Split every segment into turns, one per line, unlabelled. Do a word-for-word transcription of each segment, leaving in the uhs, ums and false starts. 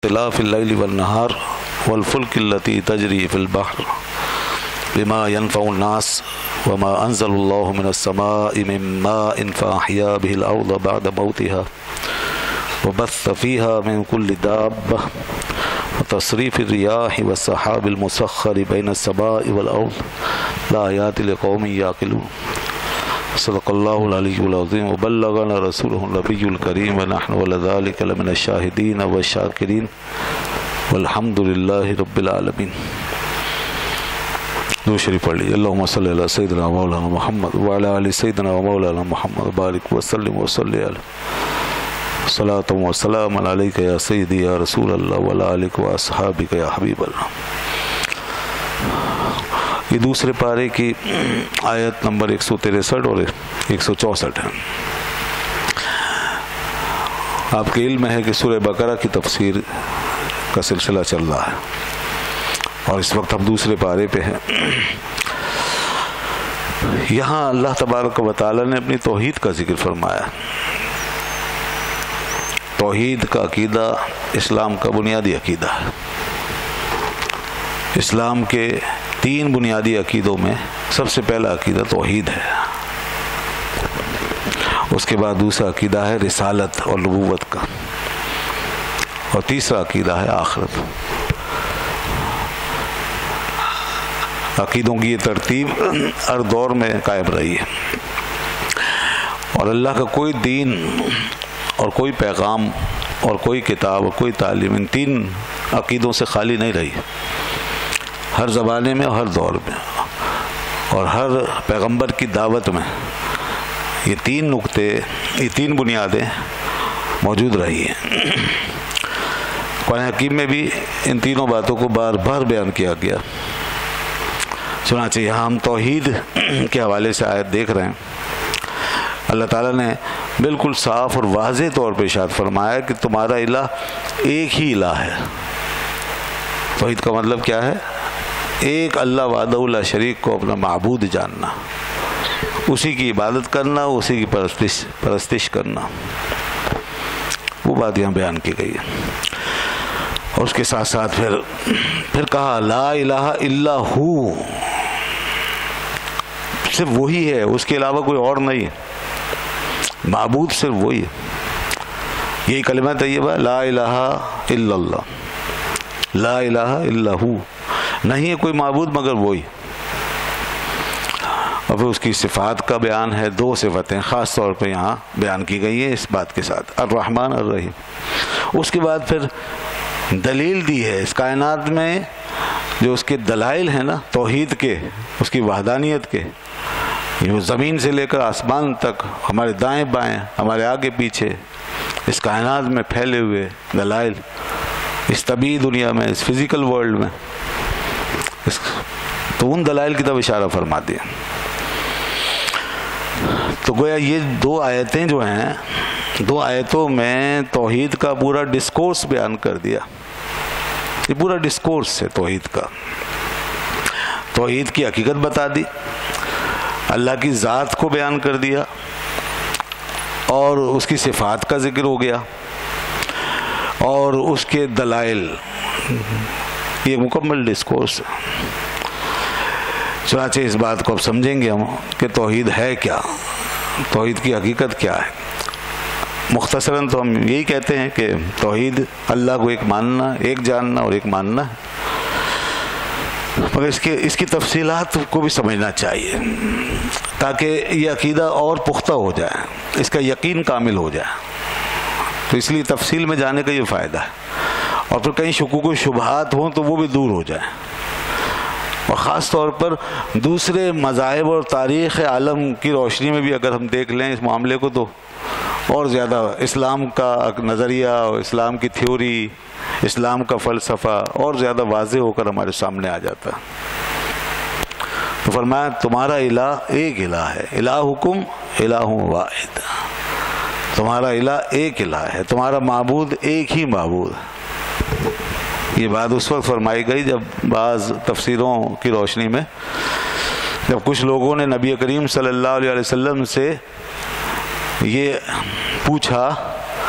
اختلاف اللیل والنہار والفلک التی تجری فی البحر بما ينفع الناس وما انزل اللہ من السماء من ماء فاحیا به الارض بعد موتها وبث فيها من كل دابة وتصريف الرياح والسحاب المسخر بين السماء والأرض لآيات لقوم يعقلون صدق الله العلي العظيم وبلغنا رسوله النبي الكريم ونحن على ذلك لمن الشاهدين والشاكرين والحمد لله رب العالمين. دو شریف پڑھ لیجیے. اللہم صلی علی سیدنا مولانا محمد وعلی آل سیدنا مولانا محمد بارک وسلم وصلی علیہ صلاۃ و سلام علیک یا سیدی یا رسول اللہ وعلی آلک و اصحابک یا حبیب اللہ. یہ دوسرے پارے کی آیت نمبر ایک سو تریسٹھ اور ایک سو چونسٹھ ہے. آپ کے علم ہے کہ سورہ بقرہ کی تفسیر کا سلسلہ چل رہا ہے اور اس وقت ہم دوسرے پارے پہ ہیں. یہاں اللہ تبارک و تعالی نے اپنی توحید کا ذکر فرمایا. توحید کا عقیدہ اسلام کا بنیادی عقیدہ ہے. اسلام کے تین بنیادی عقیدوں میں سب سے پہلا عقیدہ توحید ہے. اس کے بعد دوسرا عقیدہ ہے رسالت اور نبوت کا، اور تیسرا عقیدہ ہے آخرت. عقیدوں کی یہ ترتیب ہر دور میں قائم رہی ہے، اور اللہ کا کوئی دین اور کوئی پیغام اور کوئی کتاب اور کوئی تعلیم ان تین عقیدوں سے خالی نہیں رہی. ہر زمانے میں اور ہر دور میں اور ہر پیغمبر کی دعوت میں یہ تین نقطے، یہ تین بنیادیں موجود رہی ہیں. قرآن حکیم میں بھی ان تینوں باتوں کو بار بار بیان کیا گیا. چنانچہ یہاں ہم توحید کے حوالے سے آیت دیکھ رہے ہیں. اللہ تعالیٰ نے بالکل صاف اور واضح طور پہ ارشاد فرمایا کہ تمہارا الہ ایک ہی الہ ہے. توحید کا مطلب کیا ہے؟ ایک اللہ وحدہ لا شریک کو اپنا معبود جاننا، اسی کی عبادت کرنا، اسی کی پرستش پرستش کرنا. وہ بات یہاں بیان کی گئی ہے. اور اس کے ساتھ ساتھ پھر پھر کہا لا الہ الا ہو، صرف وہی ہے، اس کے علاوہ کوئی اور نہیں ہے. معبود صرف وہی ہے. یہی کلمہ طیبہ لا الہ الا اللہ، لا الہ الا ہو، نہیں ہے کوئی معبود مگر وہی. اور پھر اس کی صفات کا بیان ہے. دو صفتیں خاص طور پہ یہاں بیان کی گئی ہیں اس بات کے ساتھ، الرحمن الرحیم. اس کے بعد پھر دلیل دی ہے اس کائنات میں جو اس کے دلائل ہیں نا توحید کے، اس کی وحدانیت کے، جو زمین سے لے کر آسمان تک، ہمارے دائیں بائیں، ہمارے آگے پیچھے، اس کائنات میں پھیلے ہوئے دلائل، اس طبعی دنیا میں، اس فزیکل ورلڈ میں، اس تو ان دلائل کی طرف اشارہ فرما دیا. تو گویا یہ دو آیتیں جو ہیں، دو آیتوں میں توحید کا پورا ڈسکورس بیان کر دیا. یہ پورا ڈسکورس ہے توحید کا. توحید کی حقیقت بتا دی، اللہ کی ذات کو بیان کر دیا، اور اس کی صفات کا ذکر ہو گیا، اور اس کے دلائل. یہ مکمل ڈسکورس ہے. چنانچہ اس بات کو اب سمجھیں گے ہم کہ توحید ہے کیا، توحید کی حقیقت کیا ہے. مختصراً تو ہم یہی کہتے ہیں کہ توحید اللہ کو ایک ماننا، ایک جاننا اور ایک ماننا ہے. مگر اس کے اس کی تفصیلات کو بھی سمجھنا چاہیے تاکہ یہ عقیدہ اور پختہ ہو جائے، اس کا یقین کامل ہو جائے. تو اس لیے تفصیل میں جانے کا یہ فائدہ ہے. اور پھر کہیں شکوک و شبہات ہوں تو وہ بھی دور ہو جائیں. اور خاص طور پر دوسرے مذاہب اور تاریخ عالم کی روشنی میں بھی اگر ہم دیکھ لیں اس معاملے کو، تو اور زیادہ اسلام کا نظریہ اور اسلام کی تھیوری، اسلام کا فلسفہ اور زیادہ واضح ہو کر ہمارے سامنے آ جاتا. تو فرمایا تمہارا الہ ایک الہ ہے، الہکم الہ واحد. تمہارا الہ ایک الہ ہے، تمہارا معبود ایک ہی معبود ہے. یہ بات اس وقت فرمائی گئی جب بعض تفسیروں کی روشنی میں جب کچھ لوگوں نے نبی کریم صلی اللہ علیہ وسلم سے یہ پوچھا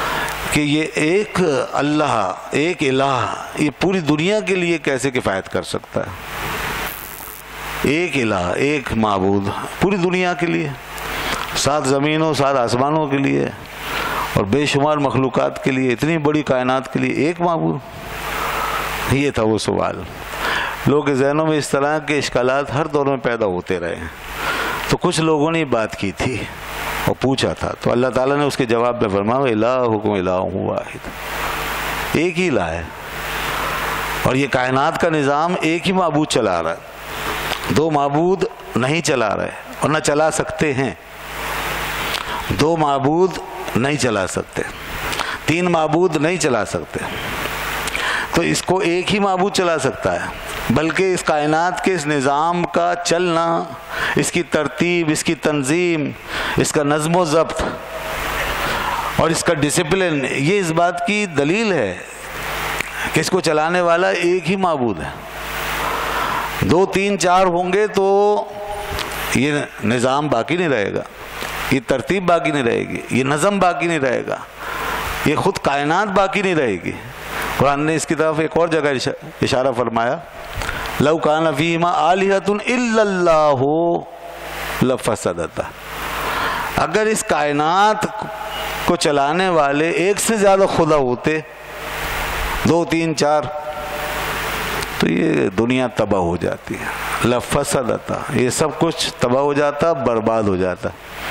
کہ یہ ایک اللہ، ایک الہ، یہ پوری دنیا کے لیے کیسے کفایت کر سکتا ہے؟ ایک الہ، ایک معبود پوری دنیا کے لیے، سات زمینوں سات آسمانوں کے لیے اور بے شمار مخلوقات کے لیے، اتنی بڑی کائنات کے لیے ایک معبود؟ یہ تھا وہ سوال۔ لوگوں کے ذہنوں میں اس طرح کے اشکالات ہر دور میں پیدا ہوتے رہے ہیں۔ تو کچھ لوگوں نے بات کی تھی اور پوچھا تھا، تو اللہ تعالیٰ نے اس کے جواب میں فرمایا الہکم الہ واحد، ایک ہی الہ ہے، اور یہ کائنات کا نظام ایک ہی معبود چلا رہا ہے، دو معبود نہیں چلا رہے اور نہ چلا سکتے ہیں، دو معبود نہیں چلا سکتے، تین معبود نہیں چلا سکتے، تو اس کو ایک ہی معبود چلا سکتا ہے۔ بلکہ اس کائنات کے اس نظام کا چلنا، اس کی ترتیب، اس کی تنظیم، اس کا نظم و ضبط اور اس کا ڈسپلن، یہ اس بات کی دلیل ہے کہ اس کو چلانے والا ایک ہی معبود ہے۔ دو تین چار ہوں گے تو یہ نظام باقی نہیں رہے گا، یہ ترتیب باقی نہیں رہے گی، یہ نظم باقی نہیں رہے گا، یہ خود کائنات باقی نہیں رہے گی۔ قرآن نے اس کی طرف ایک اور جگہ اشارہ فرمایا، لو کان فیہما آلہۃ الا اللہ لفسدتا، اگر اس کائنات کو چلانے والے ایک سے زیادہ خدا ہوتے، دو تین چار، تو یہ دنیا تباہ ہو جاتی ہے، لفسدتا، یہ سب کچھ تباہ ہو جاتا، برباد ہو جاتا۔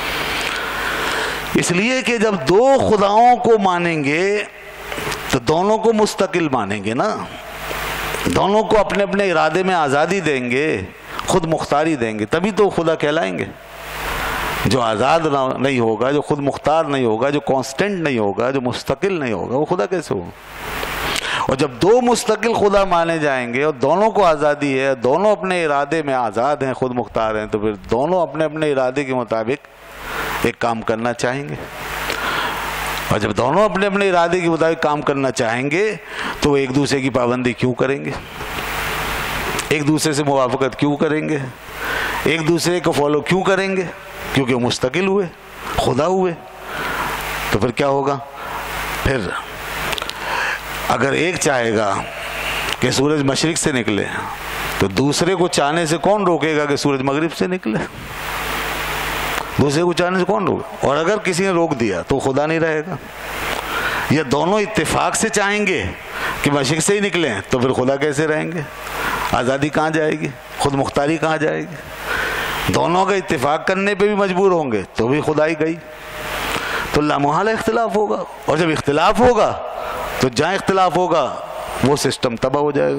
اس لیے کہ جب دو خداؤں کو مانیں گے تو دونوں کو مستقل مانیں گے نا، دونوں کو اپنے اپنے ارادے میں آزادی دیں گے، خود مختاری دیں گے، تبھی تو خدا کہلائیں گے۔ جو آزاد نہیں ہوگا، جو خود مختار نہیں ہوگا، جو کانسٹنٹ نہیں ہوگا، جو مستقل نہیں ہوگا، وہ خدا کیسے ہوگا؟ اور جب دو مستقل خدا مانے جائیں گے اور دونوں کو آزادی ہے، دونوں اپنے ارادے میں آزاد ہیں، خود مختار ہیں، تو پھر دونوں اپنے اپنے ارادے کے مطابق ایک کام کرنا چاہیں گے، اور جب دونوں اپنے اپنے ارادے کے مطابق کام کرنا چاہیں گے تو وہ ایک دوسرے کی پابندی کیوں کریں گے؟ ایک دوسرے سے موافقت کیوں کریں گے؟ ایک دوسرے کو فالو کیوں کریں گے؟ کیونکہ وہ مستقل ہوئے، خدا ہوئے۔ تو پھر کیا ہوگا؟ پھر اگر ایک چاہے گا کہ سورج مشرق سے نکلے تو دوسرے کو چاہنے سے کون روکے گا کہ سورج مغرب سے نکلے؟ دوسرے کو چاہنے سے کون روکے؟ اور اگر کسی نے روک دیا تو خدا نہیں رہے گا۔ یا دونوں اتفاق سے چاہیں گے کہ مشرق سے ہی نکلیں تو پھر خدا کیسے رہیں گے؟ آزادی کہاں جائے گی؟ خود مختاری کہاں جائے گی؟ دونوں کا اتفاق کرنے پہ بھی مجبور ہوں گے تو بھی خدائی گئی۔ تو لامحالہ اختلاف ہوگا، اور جب اختلاف ہوگا تو جہاں اختلاف ہوگا وہ سسٹم تباہ ہو جائے گا۔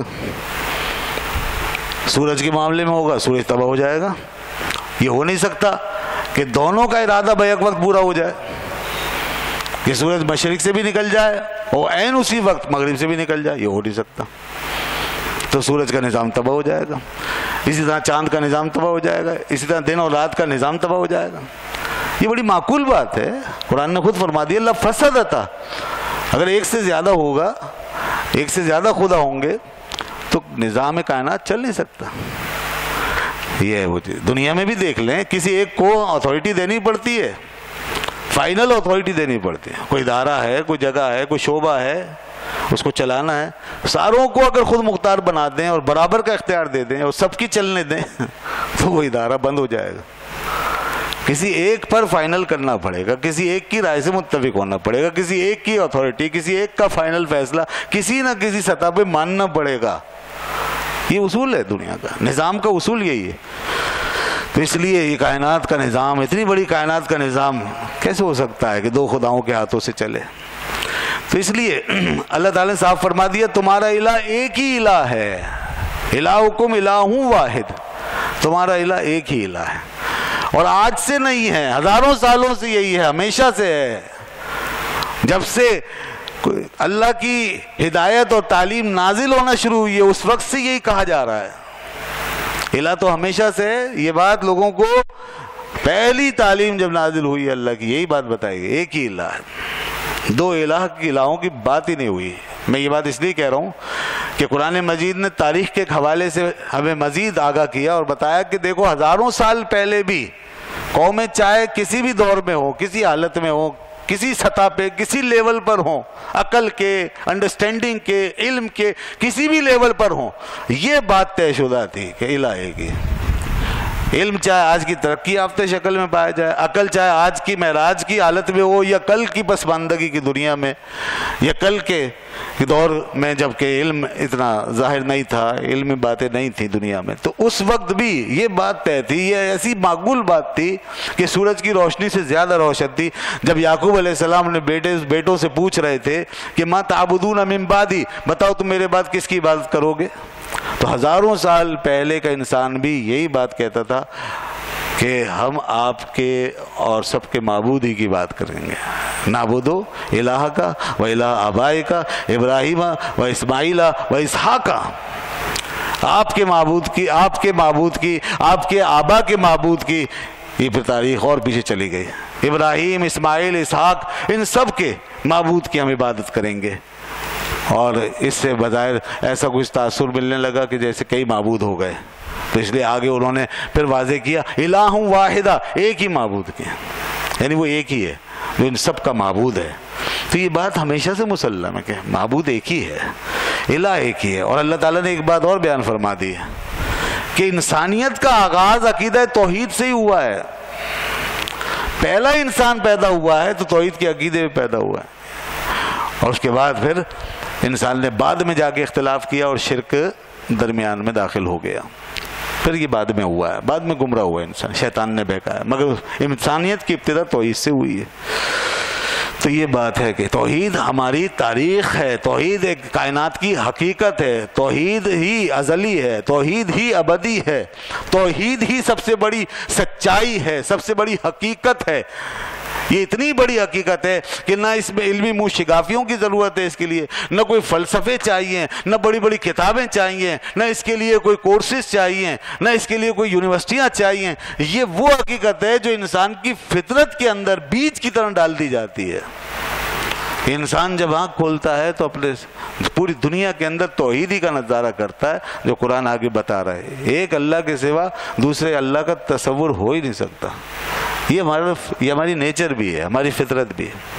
سورج کے معاملے میں ہوگا، سورج تباہ ہو جائے گا۔ یہ ہو نہیں سکتا کہ دونوں کا ارادہ بیک وقت پورا ہو جائے، کہ سورج مشرق سے بھی نکل جائے اور عین اسی وقت مغرب سے بھی نکل جائے، یہ ہو نہیں سکتا۔ تو سورج کا نظام تباہ ہو جائے گا، اسی طرح چاند کا نظام تباہ ہو جائے گا، اسی طرح دن اور رات کا نظام تباہ ہو جائے گا۔ یہ بڑی معقول بات ہے، قرآن نے خود فرما دیا لفسدتا، اگر ایک سے زیادہ ہوگا، ایک سے زیادہ خدا ہوں گے تو نظام کائنات چل نہیں سکتا۔ یہ ہے وہ چیز، دنیا میں بھی دیکھ لیں، کسی ایک کو اتھارٹی دینی پڑتی ہے، فائنل اتھارٹی دینی پڑتی ہے، کوئی ادارہ ہے، کوئی جگہ ہے، کوئی شعبہ ہے، اس کو چلانا ہے، ساروں کو اگر خود مختار بنا دیں اور برابر کا اختیار دے دیں اور سب کی چلنے دیں تو وہ ادارہ بند ہو جائے گا۔ کسی ایک پر فائنل کرنا پڑے گا، کسی ایک کی رائے سے متفق ہونا پڑے گا، کسی ایک کی اتھارٹی، کسی ایک کا فائنل فیصلہ کسی نہ کسی سطح پہ ماننا پڑے گا۔ یہ اصول ہے دنیا کا، نظام کا اصول یہی ہے۔ تو اس لیے یہ کائنات کا نظام، اتنی بڑی کائنات کا نظام کیسے ہو سکتا ہے کہ دو خداؤں کے ہاتھوں سے چلے؟ تو اس لیے اللہ تعالیٰ نے صاف فرما دیا تمہارا الہ ایک ہی الہ ہے، الہکم الہ واحد، تمہارا الہ ایک ہی الہ ہے، اور آج سے نہیں ہے، ہزاروں سالوں سے یہی ہے، ہمیشہ سے ہے۔ جب سے اللہ کی ہدایت اور تعلیم نازل ہونا شروع ہوئی ہے اس وقت سے یہی کہا جا رہا ہے، الہ تو ہمیشہ سے ہے۔ یہ بات لوگوں کو پہلی تعلیم جب نازل ہوئی ہے اللہ کی، یہی بات بتائی گئی، ایک ہی الہ ہے، دو الہ کی الہوں کی بات ہی نہیں ہوئی۔ میں یہ بات اس لیے کہہ رہا ہوں کہ قرآن مجید نے تاریخ کے حوالے سے ہمیں مزید آگاہ کیا اور بتایا کہ دیکھو ہزاروں سال پہلے بھی قومیں چاہے کسی بھی دور میں ہو، کسی حالت میں ہو، کسی سطح پہ کسی لیول پر ہوں، عقل کے، انڈرسٹینڈنگ کے، علم کے کسی بھی لیول پر ہوں، یہ بات طے شدہ تھی کہ الہ ایک ہی۔ علم چاہے آج کی ترقی یافتہ شکل میں پایا جائے، عقل چاہے آج کی معراج کی حالت میں ہو یا کل کی پسماندگی کی دنیا میں یا کل کے دور میں جب کہ علم اتنا ظاہر نہیں تھا، علمی باتیں نہیں تھیں دنیا میں، تو اس وقت بھی یہ بات طے تھی، یہ ایسی معقول بات تھی کہ سورج کی روشنی سے زیادہ روشن تھی۔ جب یعقوب علیہ السلام نے بیٹے بیٹوں سے پوچھ رہے تھے کہ ما تعبدون من بعدی، بتاؤ تم میرے بعد کس کی عبادت کرو گے، تو ہزاروں سال پہلے کا انسان بھی یہی بات کہتا تھا کہ ہم آپ کے اور سب کے معبود ہی کی بات کریں گے۔ نعبدو الہ کا و الہ آبائی کا ابراہیم و اسماعیل و اسحاق، آپ کے معبود کی، آپ کے معبود کی، آپ کے آبا کے معبود کی، یہ پھر تاریخ اور پیچھے چلی گئی۔ ابراہیم، اسماعیل، اسحاق، ان سب کے معبود کی ہم عبادت کریں گے۔ اور اس سے بظاہر ایسا کچھ تاثر ملنے لگا کہ جیسے کئی معبود ہو گئے، تو اس لیے آگے انہوں نے پھر واضح کیا الہ واحدہ، ایک ہی معبود کے، یعنی وہ ایک ہی ہے جو ان سب کا معبود ہے۔ تو یہ بات ہمیشہ سے مسلم ہے کہ معبود ایک ہی ہے، الہ ایک ہی ہے۔ اور اللہ تعالیٰ نے ایک بات اور بیان فرما دی ہے کہ انسانیت کا آغاز عقیدہ توحید سے ہی ہوا ہے۔ پہلا انسان پیدا ہوا ہے تو توحید کے عقیدے میں پیدا ہوا ہے، اور اس کے بعد پھر انسان نے بعد میں جا کے اختلاف کیا اور شرک درمیان میں داخل ہو گیا، پھر یہ بعد میں ہوا ہے، بعد میں گمراہ ہوا ہے انسان، شیطان نے بہکایا، مگر انسانیت کی ابتدا توحید سے ہوئی ہے۔ تو یہ بات ہے کہ توحید ہماری تاریخ ہے، توحید ایک کائنات کی حقیقت ہے، توحید ہی ازلی ہے، توحید ہی ابدی ہے، توحید ہی سب سے بڑی سچائی ہے، سب سے بڑی حقیقت ہے۔ یہ اتنی بڑی حقیقت ہے کہ نہ اس میں علمی منہ شگافیوں کی ضرورت ہے، اس کے لیے نہ کوئی فلسفے چاہیے، نہ بڑی بڑی کتابیں چاہیے، نہ اس کے لیے کوئی کورسز چاہیے، نہ اس کے لیے کوئی یونیورسٹیاں چاہیے۔ یہ وہ حقیقت ہے جو انسان کی فطرت کے اندر بیج کی طرح ڈال دی جاتی ہے۔ انسان جب آنکھ کھولتا ہے تو اپنے پوری دنیا کے اندر توحید ہی کا نظارہ کرتا ہے، جو قرآن آگے بتا رہا ہے۔ ایک اللہ کے سوا دوسرے اللہ کا تصور ہو ہی نہیں سکتا۔ یہ ہمارا یہ ہماری نیچر بھی ہے، ہماری فطرت بھی ہے۔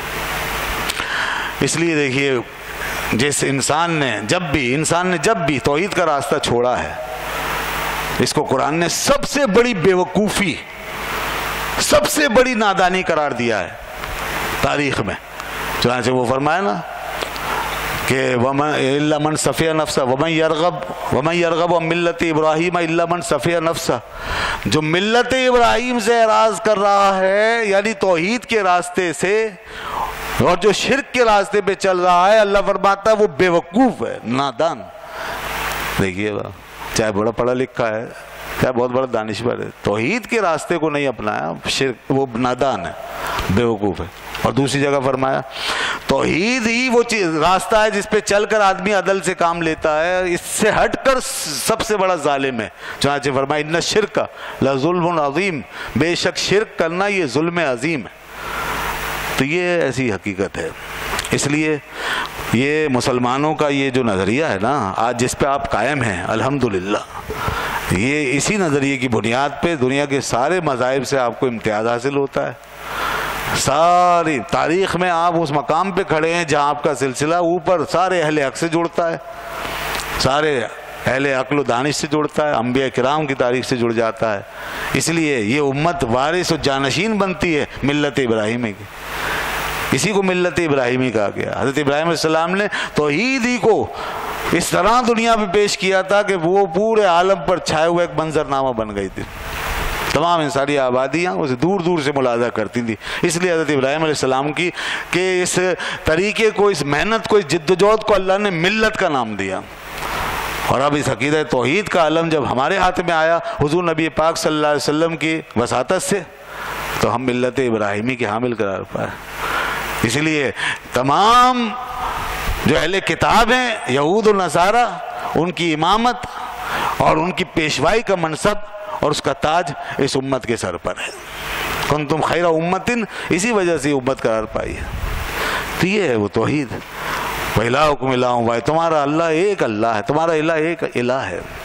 اس لیے دیکھیے، جس انسان نے جب بھی انسان نے جب بھی توحید کا راستہ چھوڑا ہے، اس کو قرآن نے سب سے بڑی بیوقوفی، سب سے بڑی نادانی قرار دیا ہے تاریخ میں۔ چنانچہ وہ فرمایا نا کہ وَمَنْ إِلَّا مَنْ صَفِيَ نَفْسَهُ وَمَنْ يَرْغَبْ وَمَنْ يَرْغَبُ عَنْ مِلَّةِ إِبْرَاهِيمَ إِلَّا مَنْ صَفِيَ نَفْسَهُ، جو ملت ابراہیم سے اعراض کر رہا ہے، یعنی توحید کے راستے سے، اور جو شرک کے راستے پہ چل رہا ہے، اللہ فرماتا ہے وہ بے وقوف ہے، نادان۔ دیکھیے چاہے بڑا پڑھا لکھا ہے، چاہے بہت بڑا دانشور ہے، توحید کے راستے کو نہیں اپنایا، شرک، وہ نادان ہے، بے وقوف ہے۔ اور دوسری جگہ فرمایا توحید ہی وہ چیز راستہ ہے جس پہ چل کر آدمی عدل سے کام لیتا ہے، اس سے ہٹ کر سب سے بڑا ظالم ہے۔ چنانچہ فرمایا ان الشرک لظلم عظیم، بے شک شرک کرنا یہ ظلم عظیم ہے۔ تو یہ ایسی حقیقت ہے۔ اس لیے یہ مسلمانوں کا یہ جو نظریہ ہے نا آج جس پہ آپ قائم ہیں الحمدللہ، یہ اسی نظریے کی بنیاد پہ دنیا کے سارے مذاہب سے آپ کو امتیاز حاصل ہوتا ہے۔ ساری تاریخ میں آپ اس مقام پہ کھڑے ہیں جہاں آپ کا سلسلہ اوپر سارے اہل حق سے جڑتا ہے، سارے اہل عقل و دانش سے جڑتا ہے، انبیاء کرام کی تاریخ سے جڑ جاتا ہے۔ اس لیے یہ امت وارث و جانشین بنتی ہے ملت ابراہیمی کی، اسی کو ملت ابراہیمی کہا گیا۔ حضرت ابراہیم علیہ السلام نے توحید ہی کو اس طرح دنیا میں پیش کیا تھا کہ وہ پورے عالم پر چھائے ہوئے ایک منظرنامہ بن گئی تھی، تمام انسانی آبادیاں اسے دور دور سے ملاحظہ کرتی تھی۔ اس لیے حضرت ابراہیم علیہ السلام کی کہ اس طریقے کو، اس محنت کو، اس جدوجہد کو اللہ نے ملت کا نام دیا۔ اور اب اس عقیدہ توحید کا علم جب ہمارے ہاتھ میں آیا حضور نبی پاک صلی اللہ علیہ وسلم کی وساطت سے، تو ہم ملت ابراہیمی کے حامل قرار پائے۔ اس لیے تمام جو اہل کتاب ہیں، یہود و نصارہ، ان کی امامت اور ان کی پیشوائی کا منصب اور اس کا تاج اس امت کے سر پر ہے۔ کنتم خیر امت، اسی وجہ سے امت قرار پائی ہے۔ تو یہ ہے وہ توحید۔ وَإِلَٰهُكُمْ إِلَٰهٌ وَاحِدٌ، تمہارا اللہ ایک اللہ ہے، تمہارا الہ ایک الہ ہے۔